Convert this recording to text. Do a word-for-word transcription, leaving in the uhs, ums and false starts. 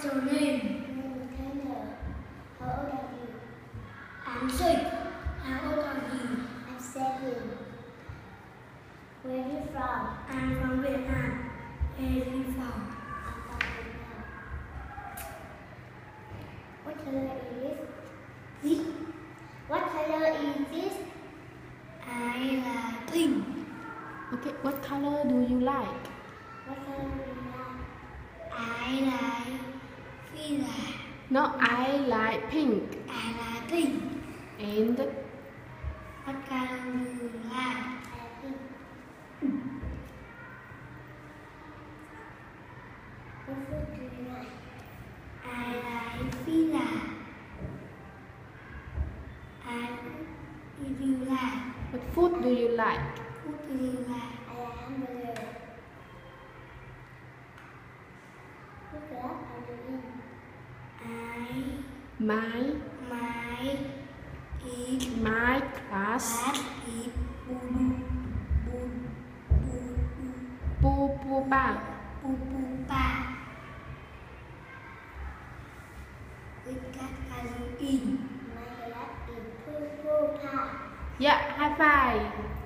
your name? Taylor. How old are you? I'm six. How old are you? I'm seven. Where are you from? I'm from Vietnam. Where are you from? I'm from Vietnam. What color is this? This. What color is this? I like pink. Okay, what color do you like? What color do you like? I like Villa. No, I like pink. I like pink. And What color do you like? I like pink. What food do you like? I like Villa. And if you like, what food do you like? what do you like? I like hamburger. What class are you in? I My my eat my class that eat bun bun bun pu pu pa. bun bun pa. Which class are you in? My class is purple. Yeah, high five.